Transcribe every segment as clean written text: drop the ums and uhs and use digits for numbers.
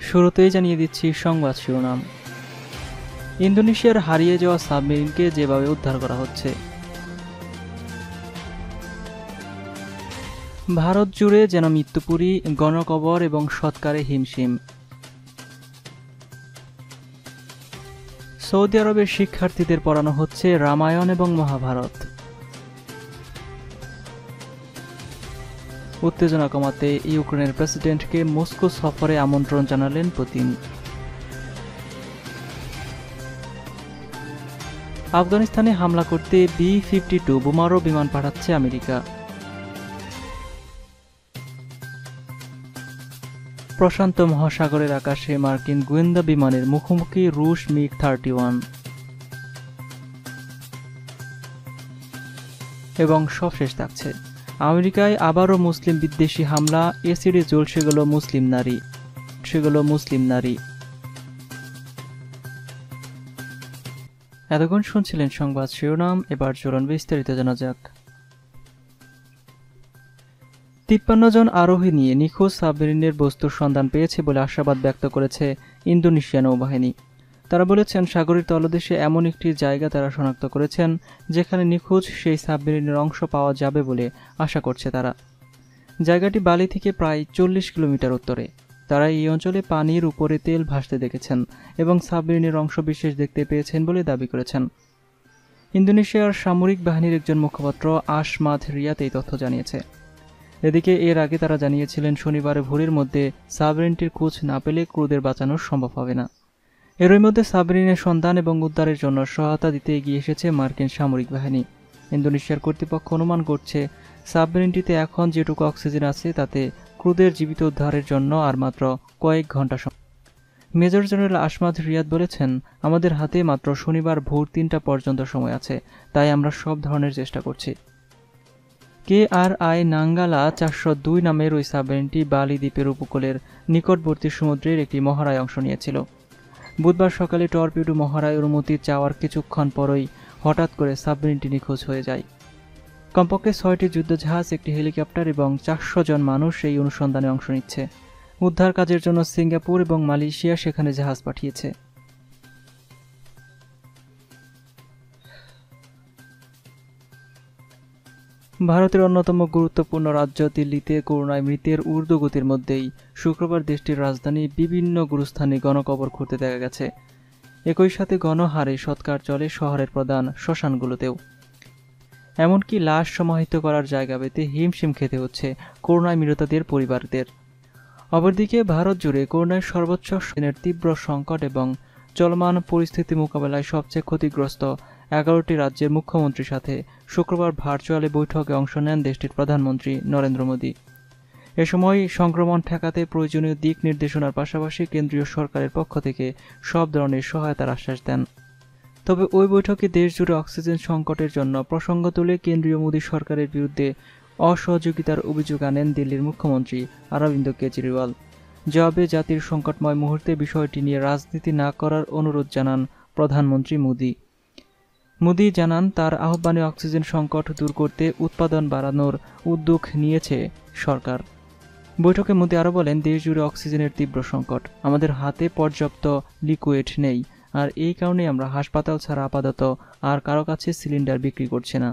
শুরুতেই জানিয়ে দিচ্ছি সংবাদ শিরোনাম। ইন্দোনেশিয়ার হারিয়ে যাওয়া সাবমেরিনকে যেভাবে উদ্ধার করা হচ্ছে। ভারত জুড়ে যেন মৃত্যুপুরী, গণকবর এবং সৎকারে হিমশিম। সৌদি আরবের শিক্ষার্থীদের পড়ানো হচ্ছে রামায়ণ এবং মহাভারত। উত্তেজনা কমাতে ইউক্রেনের প্রেসিডেন্টকে মস্কো সফরে আমন্ত্রণ জানালেন পুতিন। আফগানিস্তানে হামলা করতে B-52 বোমারু বিমান পাঠাচ্ছে আমেরিকা। প্রশান্ত মহাসাগরের আকাশে মার্কিন গোয়েন্দা বিমানের মুখোমুখি রুশ MiG-31। এবং সবশেষ থাকছে, আমেরিকায় আবারও মুসলিম বিদ্বেষী হামলা, এসিডে জ্বলসে গেল মুসলিম নারী। এতক্ষণ শুনছিলেন সংবাদ শিরোনাম, এবার চলুন বিস্তারিত জানা যাক। 53 জন আরোহী নিয়ে নিখোঁজ সাবমেরিনের বস্তুর সন্ধান পেয়েছে বলে আশাবাদ ব্যক্ত করেছে ইন্দোনেশিয়া নৌবাহিনী। তারা বলেছেন, সাগরের তলদেশে এমন একটি জায়গা তারা শনাক্ত করেছেন যেখানে নিখোঁজ সেই সাবমেরিনের অংশ পাওয়া যাবে বলে আশা করছে তারা। জায়গাটি বালি থেকে প্রায় 40 কিলোমিটার উত্তরে। তারা এই অঞ্চলে পানির উপরে তেল ভাসতে দেখেছেন এবং সাবমেরিনের অংশ বিশেষ দেখতে পেয়েছেন বলে দাবি করেছেন। ইন্দোনেশিয়ার সামরিক বাহিনীর একজন মুখপাত্র আশমাদ রিয়াত এই তথ্য জানিয়েছে। এদিকে এর আগে তারা জানিয়েছিলেন, শনিবার ভোরের মধ্যে সাবমেরিনটির খোঁজ না পেলে ক্রুদের বাঁচানো সম্ভব হবে না। এরই মধ্যে সাবমেরিনের সন্ধান এবং উদ্ধারের জন্য সহায়তা দিতে এগিয়ে এসেছে মার্কিন সামরিক বাহিনী। ইন্দোনেশিয়ার কর্তৃপক্ষ অনুমান করছে, সাবমেরিনটিতে এখন যেটুকু অক্সিজেন আছে তাতে ক্রুদের জীবিত উদ্ধারের জন্য আর মাত্র কয়েক ঘন্টা সময়। মেজর জেনারেল আশমাদ রিয়াদ বলেছেন, আমাদের হাতে মাত্র শনিবার ভোর 3টা পর্যন্ত সময় আছে, তাই আমরা সব ধরনের চেষ্টা করছি। KRI নাঙ্গালা 402 নামের ওই সাবমেরিনটি বালি দ্বীপের উপকূলের নিকটবর্তী সমুদ্রের একটি মহড়ায় অংশ নিয়েছিল। বুধবার সকালে টর্পিডো মহড়ায় অনুমতি চাওয়ার কিছুক্ষণ পরই হঠাৎ করে সাবমেরিনটি নিখোঁজ হয়ে যায়। কমপক্ষে 6টি যুদ্ধজাহাজ, একটি হেলিকপ্টার এবং 400 জন মানুষ এই অনুসন্ধানে অংশ নিচ্ছে। উদ্ধার কাজের জন্য সিঙ্গাপুর এবং মালয়েশিয়া সেখানে জাহাজ পাঠিয়েছে। ভারতের অন্যতম গুরুত্বপূর্ণ রাজ্য দিল্লিতে করোনায় মৃতের ঊর্ধ্বগতির মধ্যেই শুক্রবার দেশটির রাজধানী বিভিন্ন গুরুস্থানে গণকবর খুঁড়তে দেখা গেছে। একই সাথে গণহারে সৎকার চলে শহরের প্রধান শ্মশানগুলোতেও। এমনকি লাশ সমাহিত করার জায়গা পেতে হিমশিম খেতে হচ্ছে করোনায় মৃতদের পরিবারদের। অপরদিকে ভারত জুড়ে করোনার সর্বোচ্চ দিনের তীব্র সংকট এবং চলমান পরিস্থিতি মোকাবেলায় সবচেয়ে ক্ষতিগ্রস্ত 11টি রাজ্যের মুখ্যমন্ত্রীর সাথে শুক্রবার ভার্চুয়ালি বৈঠকে অংশ নেন দেশটির প্রধানমন্ত্রী নরেন্দ্র মোদী। এ সময় সংক্রমণ ঠেকাতে প্রয়োজনীয় দিক নির্দেশনার পাশাপাশি কেন্দ্রীয় সরকারের পক্ষ থেকে সব ধরনের সহায়তার আশ্বাস দেন। তবে ওই বৈঠকে দেশ জুড়ে অক্সিজেন সংকটের জন্য প্রসঙ্গ তুলে কেন্দ্রীয় মোদী সরকারের বিরুদ্ধে অসহযোগিতার অভিযোগ আনেন দিল্লির মুখ্যমন্ত্রী অরবিন্দ কেজরিওয়াল। জবাবে জাতির সংকটময় মুহূর্তে বিষয়টি নিয়ে রাজনীতি না করার অনুরোধ জানান প্রধানমন্ত্রী মোদী জানান, তার আহ্বানে অক্সিজেন সংকট দূর করতে উৎপাদন বাড়ানোর উদ্যোগ নিয়েছে সরকার। বৈঠকে মোদী আরও বলেন, দেশ জুড়ে অক্সিজেনের তীব্র সংকট, আমাদের হাতে পর্যাপ্ত লিকুইড নেই, আর এই কারণে আমরা হাসপাতাল ছাড়া আপাতত আর কারো কাছে সিলিন্ডার বিক্রি করছি না।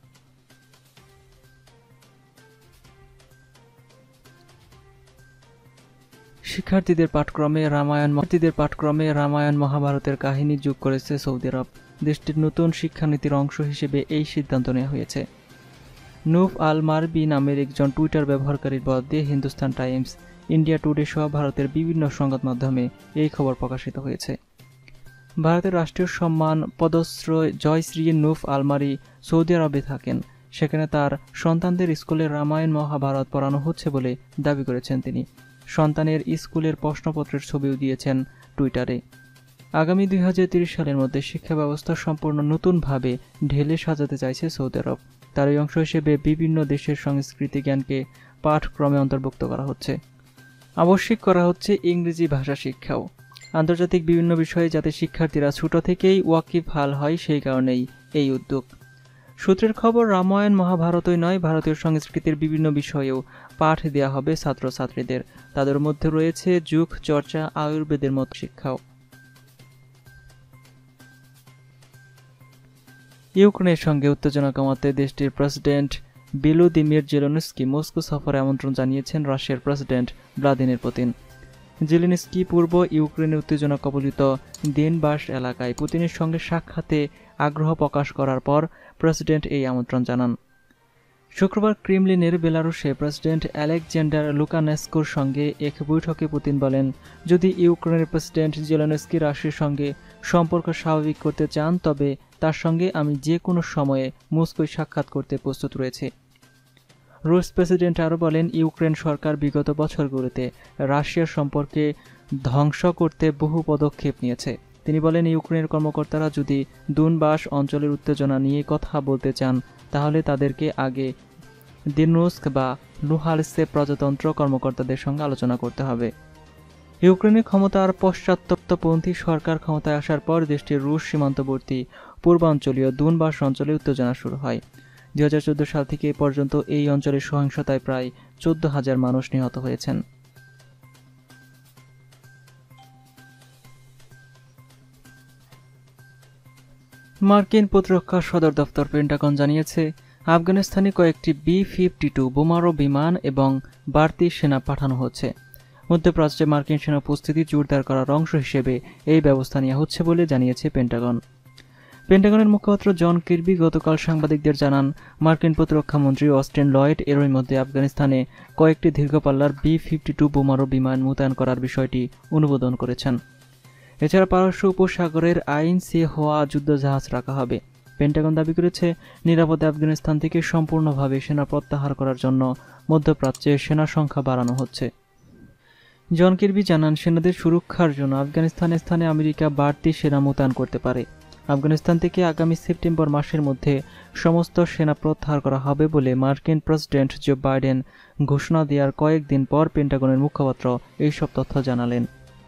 শিক্ষার্থীদের পাঠক্রমে রামায়ণ মহাভারতের কাহিনী যোগ করেছে সৌদি আরব। দেশটির নতুন শিক্ষানীতির অংশ হিসেবে এই সিদ্ধান্ত নেওয়া হয়েছে। নূফ আল মারবি নামের একজন টুইটার ব্যবহারকারীর বরাদ্দে হিন্দুস্তান টাইমস, ইন্ডিয়া টুডে সহ ভারতের বিভিন্ন সংবাদ মাধ্যমে এই খবর প্রকাশিত হয়েছে। ভারতের রাষ্ট্রীয় সম্মান পদ্মশ্রী জয়শ্রী নূফ আলমারি সৌদি আরবে থাকেন। সেখানে তার সন্তানদের স্কুলে রামায়ণ মহাভারত পড়ানো হচ্ছে বলে দাবি করেছেন তিনি। সন্তানের স্কুলের প্রশ্নপত্রের ছবিও দিয়েছেন টুইটারে। আগামী 2030 সালের মধ্যে শিক্ষা ব্যবস্থা সম্পূর্ণ নতুনভাবে ঢেলে সাজাতে চাইছে সৌদি আরব। তার এই অংশ হিসেবে বিভিন্ন দেশের সংস্কৃতি জ্ঞানকে পাঠক্রমে অন্তর্ভুক্ত করা হচ্ছে। আবশ্যিক করা হচ্ছে ইংরেজি ভাষা শিক্ষাও। আন্তর্জাতিক বিভিন্ন বিষয়ে যাতে শিক্ষার্থীরা ছোট থেকেই ওয়াকিবহাল হয়, সেই কারণেই এই উদ্যোগ। সূত্রের খবর, রামায়ণ মহাভারতই নয়, ভারতীয় সংস্কৃতির বিভিন্ন বিষয়েও পাঠ দেওয়া হবে ছাত্রছাত্রীদের। তাদের মধ্যে রয়েছে যোগ চর্চা, আয়ুর্বেদের মতো শিক্ষাও। ইউক্রেনের সঙ্গে উত্তেজনা কমাতে দেশটির প্রেসিডেন্ট ভলোদিমির জেলেনস্কি মস্কো সফরে আমন্ত্রণ জানিয়েছেন রাশিয়ার প্রেসিডেন্ট ভ্লাদিমির পুতিন। জেলেনস্কি পূর্ব ইউক্রেনের উত্তেজনা কবলিত ডোনবাস এলাকায় পুতিনের সঙ্গে সাক্ষাতে আগ্রহ প্রকাশ করার পর প্রেসিডেন্ট এই আমন্ত্রণ জানান। শুক্রবার ক্রেমলিনের বেলারুশে প্রেসিডেন্ট আলেকজান্ডার লুকানেস্কোর সঙ্গে এক বৈঠকে পুতিন বলেন, যদি ইউক্রেনের প্রেসিডেন্ট জেলেনস্কি রাশিয়ার সঙ্গে সম্পর্ক স্বাভাবিক করতে চান তবে তার সঙ্গে আমি যে কোনো সময়ে মস্কোয় সাক্ষাৎ করতে প্রস্তুত রয়েছে। রুশ প্রেসিডেন্ট আরও বলেন, ইউক্রেন সরকার বিগত বছরগুলোতে রাশিয়ার সম্পর্কে ধ্বংস করতে বহু পদক্ষেপ নিয়েছে। তিনি বলেন, ইউক্রেনের কর্মকর্তারা যদি ডোনবাস অঞ্চলের উত্তেজনা নিয়ে কথা বলতে চান তাহলে তাদেরকে আগে দোনেৎস্ক বা লুহানস্কে প্রজাতন্ত্র কর্মকর্তাদের সঙ্গে আলোচনা করতে হবে। ইউক্রেনের ক্ষমতার পশ্চাৎপন্থী সরকার ক্ষমতায় আসার পর দেশটির রুশ সীমান্তবর্তী পূর্বাঞ্চলীয় ডোনবাস অঞ্চলে উত্তেজনা শুরু হয়। 2014 সাল থেকে এ পর্যন্ত এই অঞ্চলের সহিংসতায় প্রায় 14,000 মানুষ নিহত হয়েছেন। মার্কিন প্রতিরক্ষা সদর দপ্তর পেন্টাগন জানিয়েছে, আফগানিস্তানে কয়েকটি B-52 বোমারু বিমান এবং বাড়তি সেনা পাঠানো হচ্ছে। মধ্যপ্রাচ্যে মার্কিন সেনা উপস্থিতি জোরদার করার অংশ হিসেবে এই ব্যবস্থা নেওয়া হচ্ছে বলে জানিয়েছে পেন্টাগন। পেন্টাগনের মুখপাত্র জন কির্বি গতকাল সাংবাদিকদের জানান, মার্কিন প্রতিরক্ষা মন্ত্রী অস্টিন লয়েড এরই মধ্যে আফগানিস্তানে কয়েকটি দীর্ঘপাল্লার B-52 বোমারু বিমান মোতায়েন করার বিষয়টি অনুমোদন করেছেন। এছাড়া পারস্য উপসাগরের আইনসে হওয়া যুদ্ধজাহাজ রাখা হবে। পেন্টাগন দাবি করেছে, নিরাপদে আফগানিস্তান থেকে সম্পূর্ণভাবে সেনা প্রত্যাহার করার জন্য মধ্যপ্রাচ্যে সেনা সংখ্যা বাড়ানো হচ্ছে। জন কির্বি জানান, সেনাদের সুরক্ষার জন্য আফগানিস্তানে আমেরিকা বাড়তি সেনা মোতায়েন করতে পারে। আফগানিস্তান থেকে আগামী সেপ্টেম্বর মাসের মধ্যে সমস্ত সেনা প্রত্যাহার করা হবে বলে মার্কিন প্রেসিডেন্ট জো বাইডেন ঘোষণা দেওয়ার কয়েকদিন পর পেন্টাগনের মুখপাত্র এইসব তথ্য জানালেন।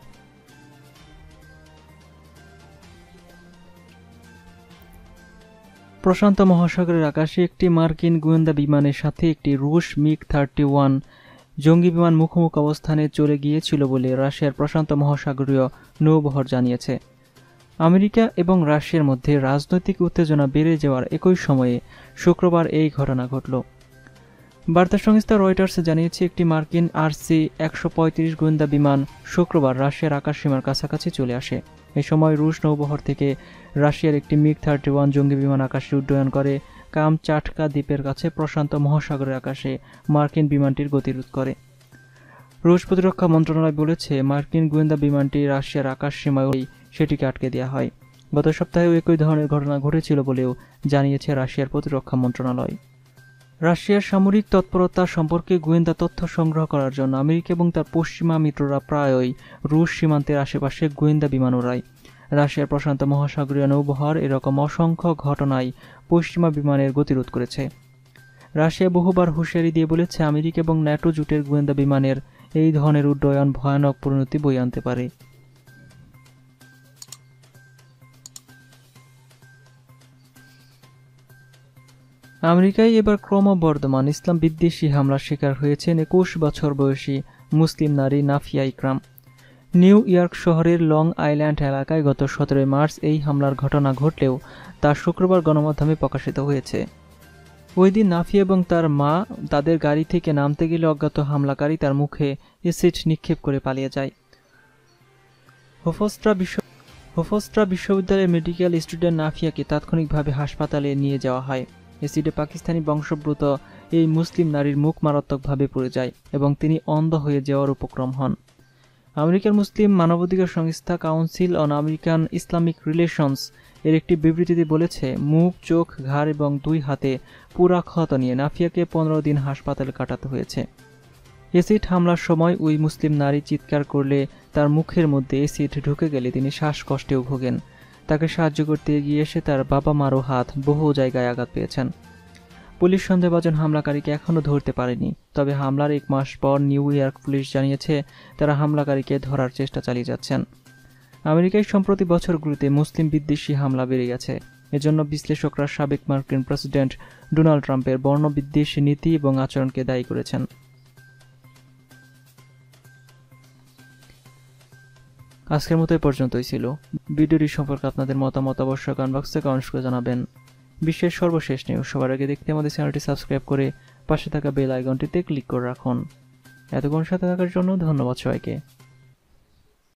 প্রশান্ত মহাসাগরের আকাশে একটি মার্কিন গোয়েন্দা বিমানের সাথে একটি রুশ MiG-31 জঙ্গি বিমান মুখোমুখি অবস্থানে চলে গিয়েছিল বলে রাশিয়ার প্রশান্ত মহাসাগরীয় নৌবহর জানিয়েছে। আমেরিকা এবং রাশিয়ার মধ্যে রাজনৈতিক উত্তেজনা বেড়ে যাওয়ার একই সময়ে শুক্রবার এই ঘটনা ঘটল। বার্তা সংস্থা রয়টার্স জানিয়েছে, একটি মার্কিন RC-135 গোয়েন্দা বিমান শুক্রবার রাশিয়ার আকাশসীমার কাছাকাছি চলে আসে। এই সময় রুশ নৌবহর থেকে রাশিয়ার একটি MiG-31 জঙ্গি বিমান আকাশে উড্ডয়ন করে কামচাটকা দ্বীপের কাছে প্রশান্ত মহাসাগরের আকাশে মার্কিন বিমানটির গতিরোধ করে। রুশ প্রতিরক্ষা মন্ত্রণালয় বলেছে, মার্কিন গোয়েন্দা বিমানটি রাশিয়ার আকাশসীমায় সেটিকে আটকে দেওয়া হয়। গত সপ্তাহেও একই ধরনের ঘটনা ঘটেছিল বলেও জানিয়েছে রাশিয়ার প্রতিরক্ষা মন্ত্রণালয়। রাশিয়ার সামরিক তৎপরতা সম্পর্কে গোয়েন্দা তথ্য সংগ্রহ করার জন্য আমেরিকা এবং তার পশ্চিমা মিত্ররা প্রায়ই রুশ সীমান্তের আশেপাশে গোয়েন্দা বিমান ওড়ায়। রাশিয়ার প্রশান্ত মহাসাগরীয় নৌবহর এরকম অসংখ্য ঘটনায় পশ্চিমা বিমানের গতিরোধ করেছে। রাশিয়া বহুবার হুঁশিয়ারি দিয়ে বলেছে, আমেরিকা এবং ন্যাটো জোটের গোয়েন্দা বিমানের এই ধরনের উড্ডয়ন ভয়ানক পরিণতি বয়ে আনতে পারে। আমেরিকায় এবার ক্রমবর্ধমান ইসলাম বিদ্বেষী হামলার শিকার হয়েছেন 21 বছর বয়সী মুসলিম নারী নাফিয়া ইকরাম। নিউ ইয়র্ক শহরের লং আইল্যান্ড এলাকায় গত 17 মার্চ এই হামলার ঘটনা ঘটলেও তা শুক্রবার গণমাধ্যমে প্রকাশিত হয়েছে। ওই দিন নাফিয়া এবং তার মা তাদের গাড়ি থেকে নামতে গেলে অজ্ঞাত হামলাকারী তার মুখে অ্যাসিড নিক্ষেপ করে পালিয়ে যায়। হোফস্ট্রা বিশ্ববিদ্যালয়ের মেডিকেল স্টুডেন্ট নাফিয়াকে তাৎক্ষণিকভাবে হাসপাতালে নিয়ে যাওয়া হয়। অ্যাসিডে পাকিস্তানি বংশোদ্ভূত এই মুসলিম নারীর মুখ মারাত্মকভাবে পুড়ে যায় এবং তিনি অন্ধ হয়ে যাওয়ার উপক্রম হন। আমেরিকার মুসলিম মানবাধিকার সংস্থা Council on American Islamic Relations এর একটি বিবৃতিতে বলেছে, মুখ, চোখ, ঘাড় এবং 2 হাতে পুরা ক্ষত নিয়ে নাফিয়াকে 15 দিন হাসপাতালে কাটাতে হয়েছে। অ্যাসিড হামলার সময় ওই মুসলিম নারী চিৎকার করলে তার মুখের মধ্যে অ্যাসিড ঢুকে গেলে তিনি শ্বাসকষ্টেও ভোগেন। তাকে সাহায্য করতে এগিয়ে এসে তার বাবা মারও হাত বহু জায়গায় আঘাত পেয়েছেন। পুলিশ সন্দেহভাজন হামলাকারীকে এখনও ধরতে পারেনি। তবে হামলার 1 মাস পর নিউ ইয়র্ক পুলিশ জানিয়েছে তারা হামলাকারীকে ধরার চেষ্টা চালিয়ে যাচ্ছেন। আমেরিকায় সম্প্রতি বছরগুলোতে মুসলিম বিদ্বেষী হামলা বেড়ে গেছে। এজন্য বিশ্লেষকরা সাবেক মার্কিন প্রেসিডেন্ট ডোনাল্ড ট্রাম্পের বর্ণবিদ্বেষী নীতি এবং আচরণকে দায়ী করেছেন। আজকের মতো এই পর্যন্তই ছিল। ভিডিওটি সম্পর্কে আপনাদের মতামত অবশ্যই কমেন্ট বক্সে কমেন্টস করে জানাবেন। বিশ্বের সর্বশেষ নিউজ সবার আগে দেখতে আমাদের চ্যানেলটি সাবস্ক্রাইব করে পাশে থাকা বেল আইকনটিতে ক্লিক করে রাখুন। এতক্ষণ সাথে থাকার জন্য ধন্যবাদ সবাইকে।